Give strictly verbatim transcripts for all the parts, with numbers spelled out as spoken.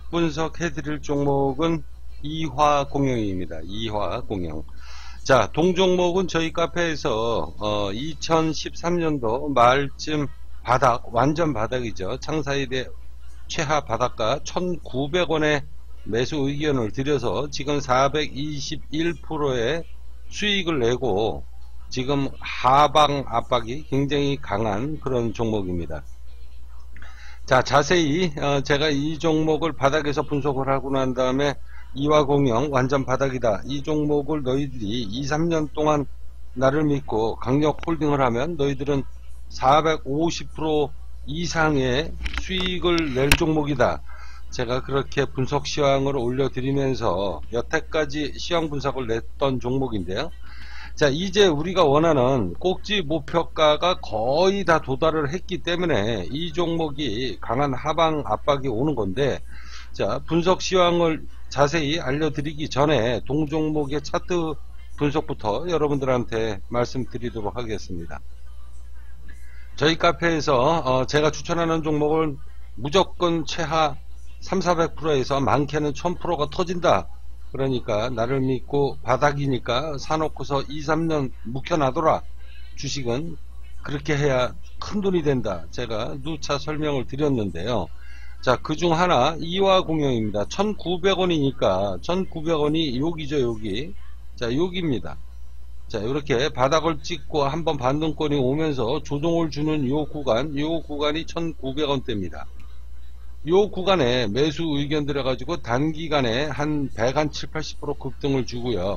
분석해 드릴 종목은 이화공영입니다. 이화공영. 자, 동종목은 저희 카페에서 어, 이천십삼 년도 말쯤 바닥, 완전 바닥이죠. 창사일의 최하 바닥가 천구백 원에 매수 의견을 드려서 지금 사백이십일 퍼센트의 수익을 내고 지금 하방 압박이 굉장히 강한 그런 종목입니다. 자, 자세히 어, 제가 이 종목을 바닥에서 분석을 하고 난 다음에 이화공영 완전 바닥이다, 이 종목을 너희들이 이, 삼 년 동안 나를 믿고 강력 홀딩을 하면 너희들은 사백오십 퍼센트 이상의 수익을 낼 종목이다, 제가 그렇게 분석 시황을 올려드리면서 여태까지 시황 분석을 냈던 종목인데요. 자, 이제 우리가 원하는 꼭지 목표가가 거의 다 도달을 했기 때문에 이 종목이 강한 하방 압박이 오는 건데, 자, 분석 시황을 자세히 알려드리기 전에 동종목의 차트 분석부터 여러분들한테 말씀드리도록 하겠습니다. 저희 카페에서 어 제가 추천하는 종목은 무조건 최하 삼, 사백 퍼센트에서 많게는 천 퍼센트가 터진다, 그러니까 나를 믿고 바닥이니까 사놓고서 이, 삼 년 묵혀놔둬라, 주식은 그렇게 해야 큰돈이 된다, 제가 누차 설명을 드렸는데요. 자, 그중 하나 이화공영입니다. 천구백 원이니까 천구백 원이 여기죠, 여기. 자, 여기입니다. 자, 이렇게 바닥을 찍고 한번 반등권이 오면서 조정을 주는 요 구간, 요 구간이 천구백 원대입니다. 요 구간에 매수 의견 들어가지고 단기간에 한 백, 한 칠, 팔십 퍼센트 급등을 주고요.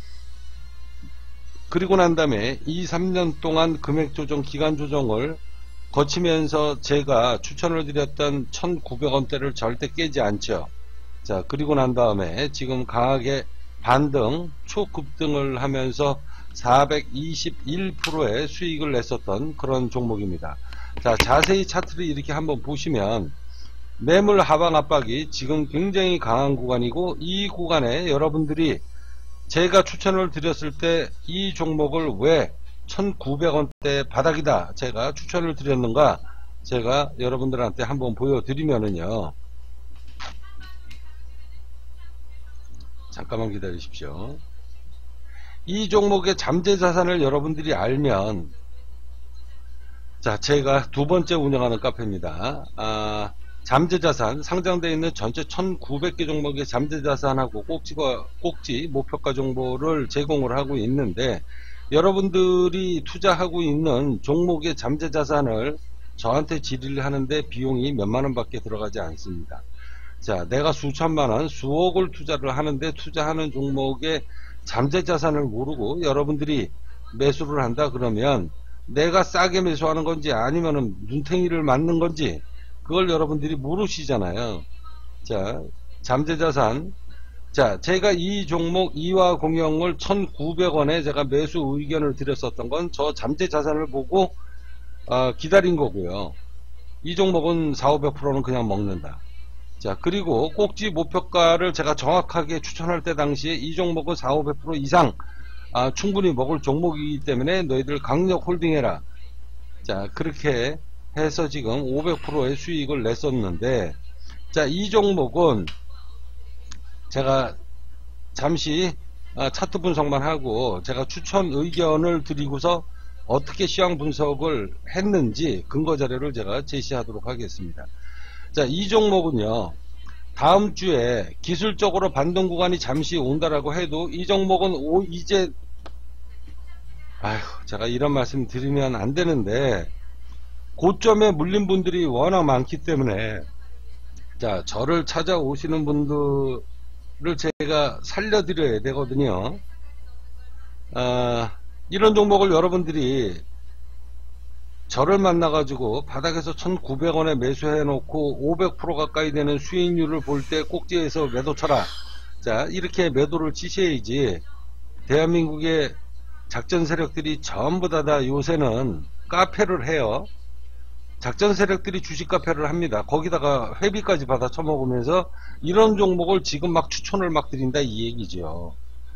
그리고 난 다음에 이, 삼 년 동안 금액 조정, 기간 조정을 거치면서 제가 추천을 드렸던 천구백 원대를 절대 깨지 않죠. 자, 그리고 난 다음에 지금 강하게 반등, 초급등을 하면서 사백이십일 퍼센트의 수익을 냈었던 그런 종목입니다. 자, 자세히 차트를 이렇게 한번 보시면 매물 하방 압박이 지금 굉장히 강한 구간이고, 이 구간에 여러분들이 제가 추천을 드렸을 때 이 종목을 왜 천구백 원대 바닥이다 제가 추천을 드렸는가, 제가 여러분들한테 한번 보여드리면은요, 잠깐만 기다리십시오. 이 종목의 잠재자산을 여러분들이 알면, 자, 제가 두 번째 운영하는 카페입니다. 아, 잠재자산, 상장되어 있는 전체 천구백 개 종목의 잠재자산하고 꼭지가, 꼭지 목표가 정보를 제공을 하고 있는데, 여러분들이 투자하고 있는 종목의 잠재자산을 저한테 질의를 하는데 비용이 몇만원 밖에 들어가지 않습니다. 자, 내가 수천만원, 수억을 투자를 하는데 투자하는 종목의 잠재자산을 모르고 여러분들이 매수를 한다 그러면 내가 싸게 매수하는 건지 아니면은 눈탱이를 맞는 건지 그걸 여러분들이 모르시잖아요. 자, 잠재자산. 자, 제가 이 종목 이화공영을 천구백 원에 제가 매수 의견을 드렸었던 건 저 잠재자산을 보고 어, 기다린 거고요. 이 종목은 사오백 퍼센트는 그냥 먹는다. 자, 그리고 꼭지 목표가를 제가 정확하게 추천할 때 당시에 이 종목은 사오백 퍼센트 이상 아, 충분히 먹을 종목이기 때문에 너희들 강력 홀딩해라. 자, 그렇게 해서 지금 오백 퍼센트의 수익을 냈었는데, 자, 이 종목은 제가 잠시 차트 분석만 하고 제가 추천 의견을 드리고서 어떻게 시황 분석을 했는지 근거 자료를 제가 제시하도록 하겠습니다. 자, 이 종목은요, 다음 주에 기술적으로 반등 구간이 잠시 온다라고 해도 이 종목은 오, 이제 아휴, 제가 이런 말씀 드리면 안 되는데 고점에 물린 분들이 워낙 많기 때문에, 자, 저를 찾아오시는 분들을 제가 살려드려야 되거든요. 아, 이런 종목을 여러분들이 저를 만나가지고 바닥에서 천구백 원에 매수해 놓고 오백 퍼센트 가까이 되는 수익률을 볼 때 꼭지에서 매도 쳐라. 자, 이렇게 매도를 치셔야지. 대한민국의 작전 세력들이 전부 다, 다 요새는 카페를 해요. 작전 세력들이 주식 카페를 합니다. 거기다가 회비까지 받아 처먹으면서 이런 종목을 지금 막 추천을 막 드린다 이 얘기죠.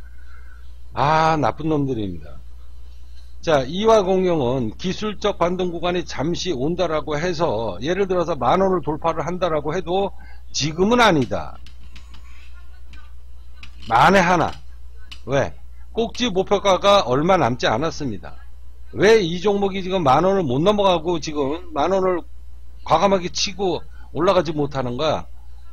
아, 나쁜 놈들입니다. 자, 이화공영은 기술적 반등 구간이 잠시 온다라고 해서 예를 들어서 만원을 돌파를 한다라고 해도 지금은 아니다. 만에 하나. 왜? 꼭지 목표가가 얼마 남지 않았습니다. 왜 이 종목이 지금 만원을 못 넘어가고 지금 만원을 과감하게 치고 올라가지 못하는 거야?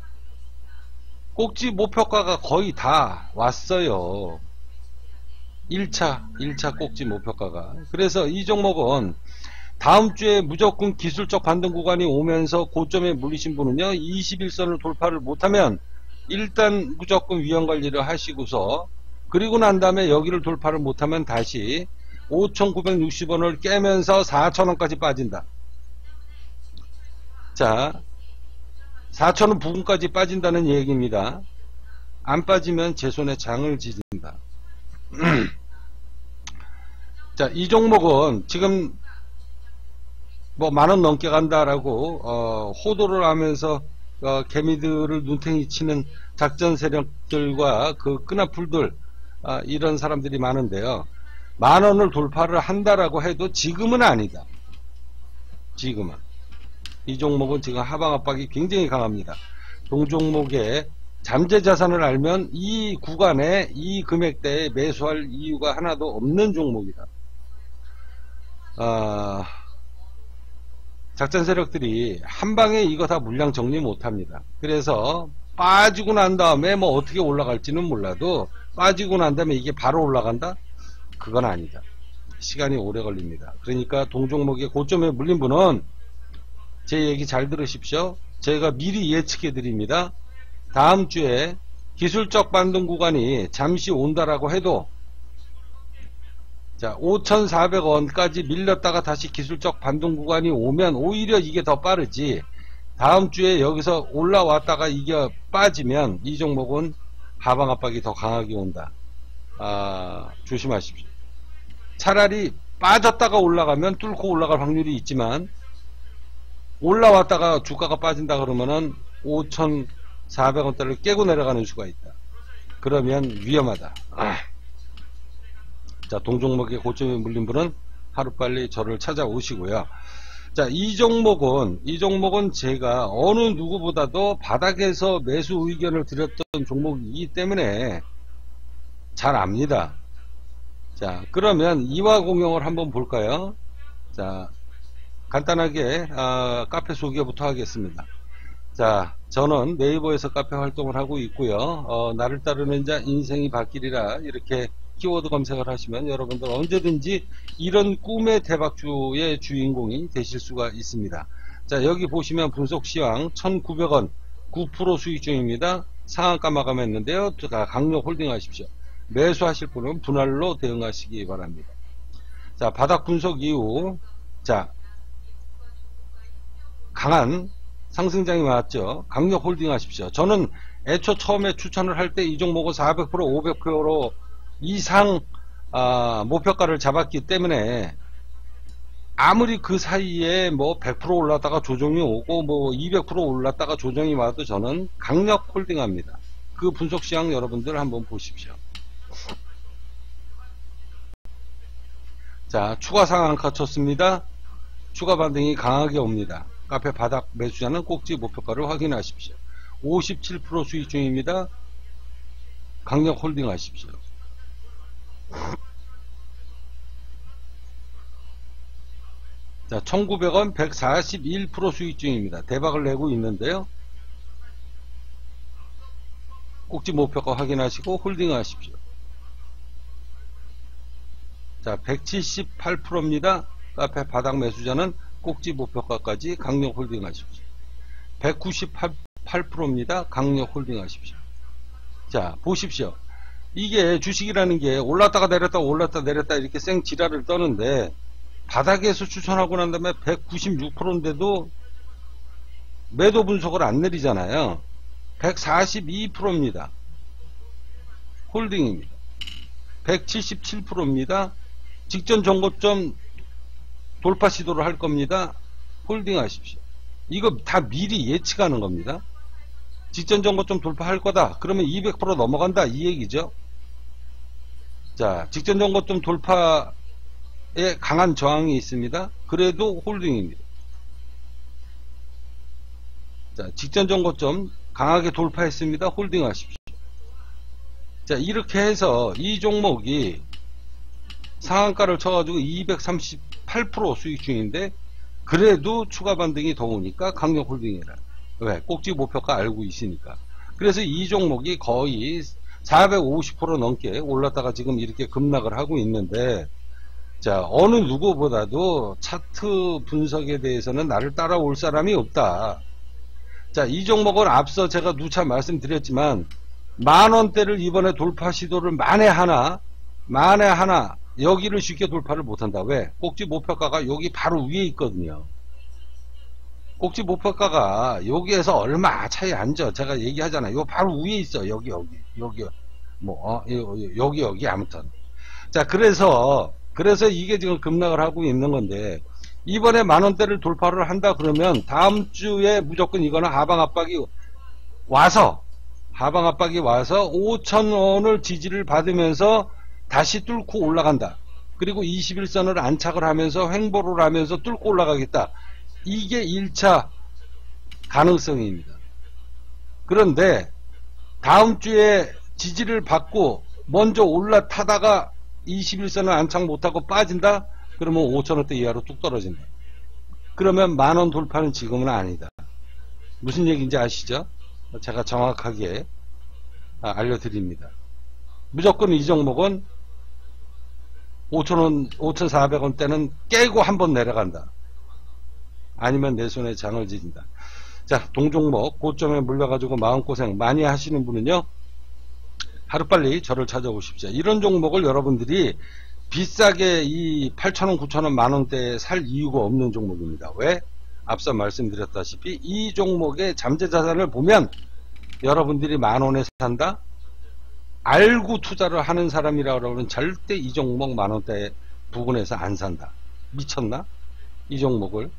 꼭지 목표가가 거의 다 왔어요. 일 차, 일 차 꼭지 목표가가. 그래서 이 종목은 다음 주에 무조건 기술적 반등 구간이 오면서 고점에 물리신 분은요, 이십일 선을 돌파를 못하면 일단 무조건 위험 관리를 하시고서, 그리고 난 다음에 여기를 돌파를 못하면 다시 오천구백육십 원을 깨면서 사천 원까지 빠진다. 자, 사천 원 부근까지 빠진다는 얘기입니다. 안 빠지면 제 손에 장을 지진다. 자, 이 종목은 지금 뭐 만원 넘게 간다라고 어, 호도를 하면서 어, 개미들을 눈탱이 치는 작전 세력들과 그 끈앞풀들, 아, 이런 사람들이 많은데요. 만원을 돌파를 한다라고 해도 지금은 아니다. 지금은. 이 종목은 지금 하방 압박이 굉장히 강합니다. 동종목의 잠재 자산을 알면 이 구간에 이 금액대에 매수할 이유가 하나도 없는 종목이다. 아, 작전 세력들이 한 방에 이거 다 물량 정리 못합니다. 그래서 빠지고 난 다음에 뭐 어떻게 올라갈지는 몰라도 빠지고 난 다음에 이게 바로 올라간다? 그건 아니다. 시간이 오래 걸립니다. 그러니까 동종목의 고점에 물린 분은 제 얘기 잘 들으십시오. 제가 미리 예측해 드립니다. 다음 주에 기술적 반등 구간이 잠시 온다라고 해도, 자, 오천사백 원까지 밀렸다가 다시 기술적 반등 구간이 오면 오히려 이게 더 빠르지, 다음 주에 여기서 올라왔다가 이게 빠지면 이 종목은 하방 압박이 더 강하게 온다. 아, 조심하십시오. 차라리 빠졌다가 올라가면 뚫고 올라갈 확률이 있지만, 올라왔다가 주가가 빠진다 그러면은 오천사백 원대를 깨고 내려가는 수가 있다. 그러면 위험하다. 아. 자, 동종목의 고점에 물린 분은 하루빨리 저를 찾아오시고요. 자, 이 종목은, 이 종목은 제가 어느 누구보다도 바닥에서 매수 의견을 드렸던 종목이기 때문에 잘 압니다. 자, 그러면 이화공영을 한번 볼까요? 자, 간단하게 아, 카페 소개부터 하겠습니다. 자, 저는 네이버에서 카페 활동을 하고 있고요. 어, 나를 따르는 자 인생이 바뀌리라, 이렇게 키워드 검색을 하시면 여러분들 언제든지 이런 꿈의 대박주의 주인공이 되실 수가 있습니다. 자, 여기 보시면 분석시황 천구백 원 구 퍼센트 수익 중입니다. 상한가 마감했는데요. 강력 홀딩 하십시오. 매수하실 분은 분할로 대응하시기 바랍니다. 자, 바닥 분석 이후, 자, 강한 상승장이 왔죠. 강력 홀딩 하십시오. 저는 애초 처음에 추천을 할 때 이 종목은 사백 퍼센트 오백 퍼센트 이상 아, 목표가를 잡았기 때문에 아무리 그 사이에 뭐 백 퍼센트 올랐다가 조정이 오고 뭐 이백 퍼센트 올랐다가 조정이 와도 저는 강력 홀딩합니다. 그 분석 시황 여러분들 한번 보십시오. 자, 추가 상한가 쳤습니다. 추가 반등이 강하게 옵니다. 카페 바닥 매수자는 꼭지 목표가를 확인하십시오. 오십칠 퍼센트 수익 중입니다. 강력 홀딩 하십시오. 자, 천구백 원 백사십일 퍼센트 수익 중입니다. 대박을 내고 있는데요. 꼭지 목표가 확인하시고 홀딩 하십시오. 자, 백칠십팔 퍼센트입니다. 카페 바닥 매수자는 꼭지 목표가까지 강력 홀딩 하십시오. 백구십팔 퍼센트입니다. 강력 홀딩 하십시오. 자, 보십시오. 이게 주식이라는 게 올랐다가 내렸다가 올랐다 내렸다 이렇게 생 지랄을 떠는데, 바닥에서 추천하고 난 다음에 백구십육 퍼센트인데도 매도 분석을 안 내리잖아요. 백사십이 퍼센트입니다. 홀딩입니다. 백칠십칠 퍼센트입니다. 직전 정고점 돌파 시도를 할 겁니다. 홀딩 하십시오. 이거 다 미리 예측하는 겁니다. 직전 정고점 돌파할 거다. 그러면 이백 퍼센트 넘어간다, 이 얘기죠. 자, 직전 정고점 돌파에 강한 저항이 있습니다. 그래도 홀딩입니다. 자, 직전 정고점 강하게 돌파했습니다. 홀딩하십시오. 자, 이렇게 해서 이 종목이 상한가를 쳐가지고 이백삼십팔 퍼센트 수익 중인데, 그래도 추가 반등이 더 오니까 강력 홀딩이라. 왜? 꼭지 목표가 알고 있으니까. 그래서 이 종목이 거의 사백오십 퍼센트 넘게 올랐다가 지금 이렇게 급락을 하고 있는데, 자, 어느 누구보다도 차트 분석에 대해서는 나를 따라올 사람이 없다. 자, 이 종목은 앞서 제가 누차 말씀드렸지만, 만원대를 이번에 돌파 시도를 만에 하나, 만에 하나, 여기를 쉽게 돌파를 못한다. 왜? 꼭지 목표가가 여기 바로 위에 있거든요. 꼭지 목표가가 여기에서 얼마 차이 안 져. 제가 얘기하잖아요. 요 바로 위에 있어. 여기, 여기, 여기, 뭐, 어, 여기, 여기, 아무튼. 자, 그래서, 그래서 이게 지금 급락을 하고 있는 건데, 이번에 만원대를 돌파를 한다 그러면, 다음 주에 무조건 이거는 하방 압박이 와서, 하방 압박이 와서 오천 원을 지지를 받으면서 다시 뚫고 올라간다. 그리고 이십일 선을 안착을 하면서 횡보를 하면서 뚫고 올라가겠다. 이게 일 차 가능성입니다. 그런데 다음 주에 지지를 받고 먼저 올라타다가 이십일 선을 안착 못하고 빠진다? 그러면 오천 원대 이하로 뚝 떨어진다. 그러면 만원 돌파는 지금은 아니다. 무슨 얘기인지 아시죠? 제가 정확하게 알려드립니다. 무조건 이 종목은 오천 원, 오천사백 원대는 깨고 한번 내려간다. 아니면 내 손에 장을 지진다. 자, 동종목 고점에 물려가지고 마음고생 많이 하시는 분은요, 하루빨리 저를 찾아오십시오. 이런 종목을 여러분들이 비싸게 이 팔천 원, 구천 원, 만 원대에 살 이유가 없는 종목입니다. 왜? 앞서 말씀드렸다시피 이 종목의 잠재자산을 보면 여러분들이 만 원에 산다? 알고 투자를 하는 사람이라고는 절대 이 종목 만 원대 부근에서 안 산다. 미쳤나? 이 종목을.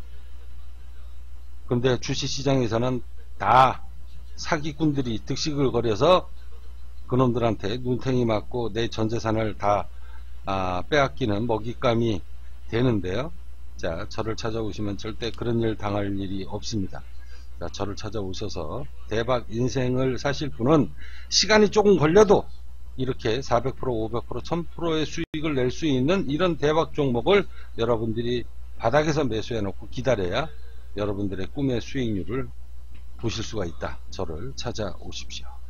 근데 주식시장에서는 다 사기꾼들이 득식을 거려서 그놈들한테 눈탱이 맞고 내 전재산을 다 아, 빼앗기는 먹잇감이 되는데요. 자, 저를 찾아오시면 절대 그런 일 당할 일이 없습니다. 자, 저를 찾아오셔서 대박 인생을 사실 분은 시간이 조금 걸려도 이렇게 사백 퍼센트, 오백 퍼센트, 천 퍼센트의 수익을 낼 수 있는 이런 대박 종목을 여러분들이 바닥에서 매수해 놓고 기다려야 여러분들의 꿈의 수익률을 보실 수가 있다. 저를 찾아오십시오.